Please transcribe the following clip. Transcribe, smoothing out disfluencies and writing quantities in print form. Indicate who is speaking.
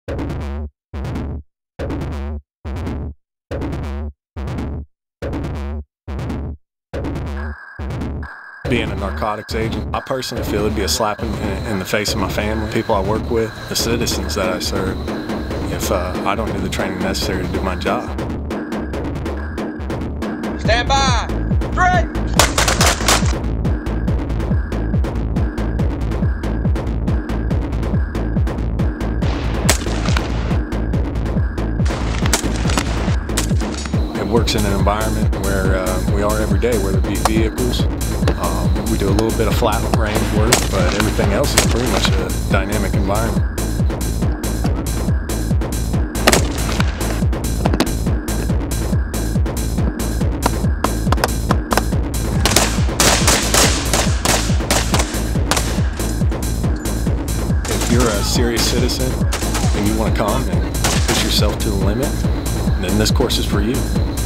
Speaker 1: Being a narcotics agent, I personally feel it'd be a slap in the face of my family, people I work with, the citizens that I serve, if I don't do the training necessary to do my job.
Speaker 2: Stand by! 3!
Speaker 1: It works in an environment where we are every day, whether it be vehicles. We do a little bit of flat range work, but everything else is pretty much a dynamic environment. If you're a serious citizen and you want to come and push yourself to the limit, then this course is for you.